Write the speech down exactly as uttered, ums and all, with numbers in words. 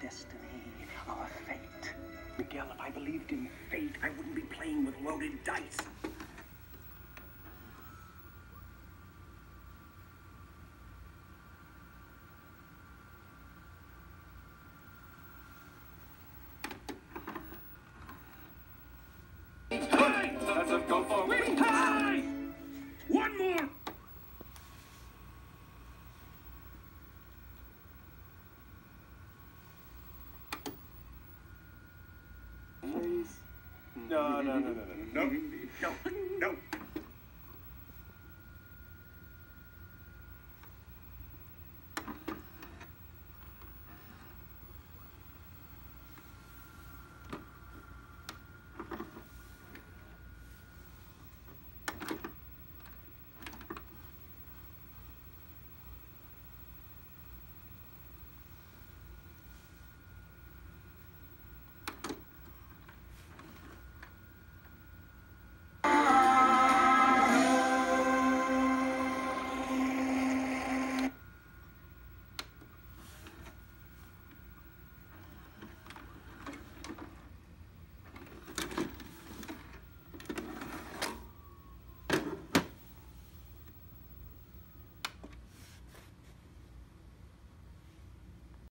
destiny, our fate. Miguel, if I believed in fate, I wouldn't be playing with loaded dice. Let's go for wing high! One more! No, no, no, no, no, no, no, no, no.